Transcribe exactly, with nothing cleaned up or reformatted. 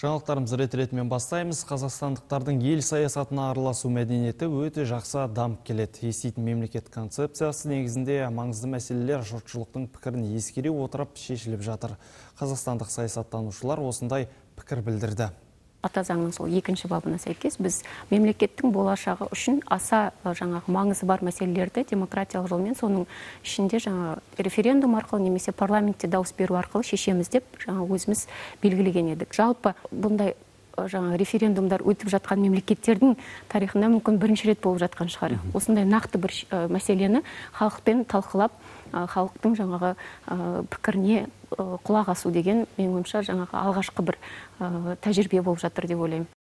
Жаңалықтарымыз рет-ретімен бастаймыз. Қазақстандықтардың ел саясатына араласу мәдениеті өте жақсы дамып келеді. Еститін мемлекет концепциясы негізінде маңызды мәселелер жұртшылықтың пікірін ескере отырып шешіліп жатыр. Қазақстандық саясаттанушылар осындай пікір білдірді. Ата заңның сол екінші бабына сәйкес біз мемлекеттің болашағы үшін аса жаңағы маңызы бар мәселелерді демократиялық жолмен, соның ішінде жаңа референдум арқылы немесе парламентте дауыс беру арқылы шешеміз деп жаңа өзіміз белгілеген едік. Жалпы бұндай жаңа референдумдар өтіп жатқан мемлекеттердің тарихында мүмкін бірінші рет болып жатқан шығар. Осындай нақты бір мәселені халықпен талқылап, халықтың жаңағы пікіріне құлақ асу деген, менің ойымша, жаңағы алғашқы бір тәжірибе болып жатыр деп ойлаймын.